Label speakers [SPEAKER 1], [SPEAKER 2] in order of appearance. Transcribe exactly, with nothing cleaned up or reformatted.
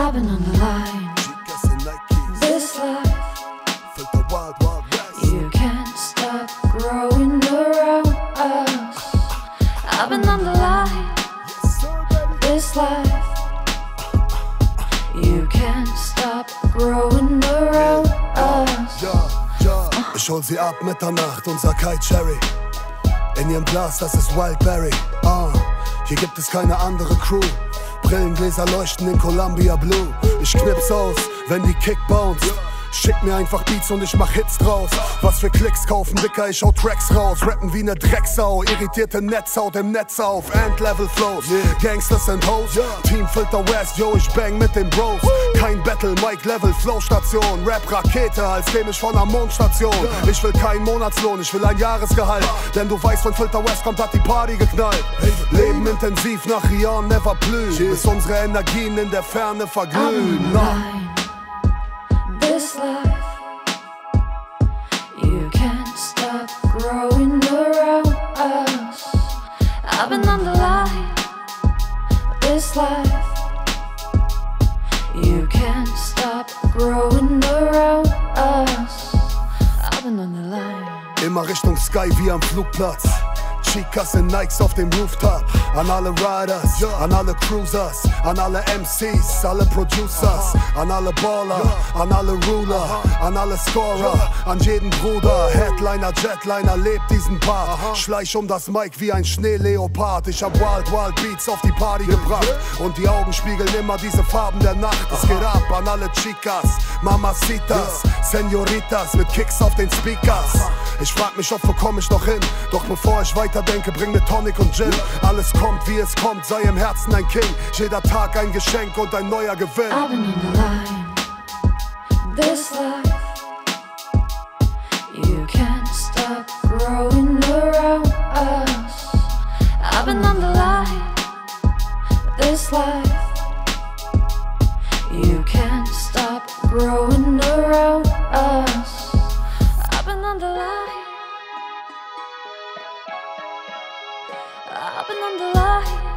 [SPEAKER 1] I've been on the line. This life, you can't stop growing around us. I've been on the line. This life, you can't stop growing around us.
[SPEAKER 2] Ich hol sie ab Mitternacht und sag Hi Cherry. In ihrem Glas, das ist Wildberry. Ah, hier gibt es keine andere Crew. Brillengläser leuchten in Columbia Blue. Ich knips aus, wenn die Kick bounce. Schick mir einfach Beats und ich mach Hits draus. Was für Klicks kaufen, Dicker, ich hau Tracks raus. Rappen wie ne Drecksau, irritierte Netzhaut im Netz auf. Endlevel Flows, yeah. Gangsters and Hoes, yeah. Team Philta West, yo, ich bang mit den Bros. Woo. Kein Battle, Mic Level, Flow-Station. Rap-Rakete, als käme ich von einer Mondstation. Yeah. Ich will keinen Monatslohn, ich will ein Jahresgehalt. Denn du weißt, wenn Philta West kommt, hat die Party geknallt. Hey. Leben intensiv, nach Rian never blühen. Yeah. Bis unsere Energien in der Ferne verglühen.
[SPEAKER 1] This life, you can't stop growing around us. I've been on the line. This life, you can't stop growing around us. I've been on the line.
[SPEAKER 2] Immer Richtung Sky wie am Flugplatz. Chicas in Nikes auf dem Rooftop. An alle Riders, an alle Cruisers, an alle M Cs, alle Producers, an alle Baller, an alle Ruler, an alle Scorer, an jeden Bruder. Headliner, Jetliner, lebt diesen Part. Schleich um das Mic wie ein Schneeleopard. Ich hab Wild, Wild Beats auf die Party gebracht. Und die Augen spiegeln immer diese Farben der Nacht. Es geht ab an alle Chicas, Mamacitas, Senoritas mit Kicks auf den Speakers. Ich frag mich oft, wo komm ich noch hin? Doch bevor ich weiterdenke, bring mir Tonic und Gin. Alles kommt, wie es kommt, sei im Herzen ein King. Jeder Tag ein Geschenk und ein neuer Gewinn.
[SPEAKER 1] I've been on the line. This life, you can't stop growing around us. I've been on the line. This life, you can't stop growing around us. I've been on the line. I've been on the line.